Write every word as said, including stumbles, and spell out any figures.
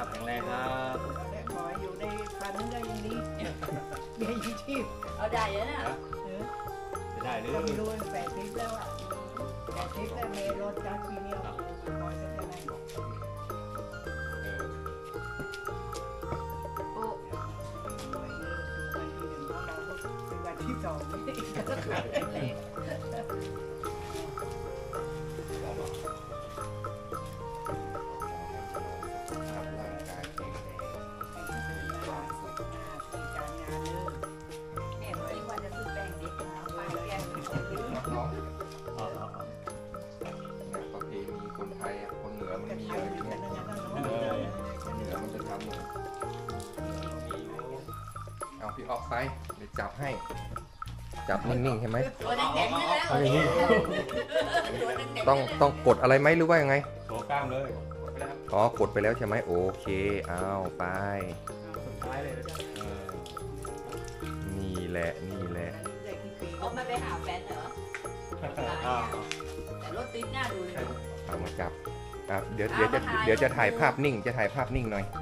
พแข็งแรงครับขออยู่ในพันได้อย่างนี้มีอาชีพเอาได้แล้วนะจะได้หรือก็ไม่รู้แปดทิศแล้วอ่ะแปดทิศแล้วเมรถจักรทีเดียวคอยจะได้โอ้วันที่สองนี่ก็ขายได้เลยเนี่ยวันนี้วันจะซื้อแป้งเด็กเอาไปแก้มน้องอ๋ออ๋อประเพณีคนไทยคนเหนือมันมีอะไรอย่างเงี้ยเหนือมันจะทำเอาพี่ออกไปเดี๋ยวจับให้ จับนิ่งๆใช่ไหมตัวแดงๆนี่แล้วเอาอย่างนี้ตัวแดงๆต้องต้องกดอะไรไหมหรือว่ายังไงโชว์กล้ามเลยอ๋อกดไปแล้วใช่ไหมโอเคเอาไปสุดท้ายเลยเออนี่แหละนี่แหละเขาไม่ไปหาแฟนเหรออ้าวแต่รถติดหน้าดูเลยเอามาจับครับเดี๋ยวเดี๋ยวจะเดี๋ยวจะถ่ายภาพนิ่งจะถ่ายภาพนิ่งหน่อยเ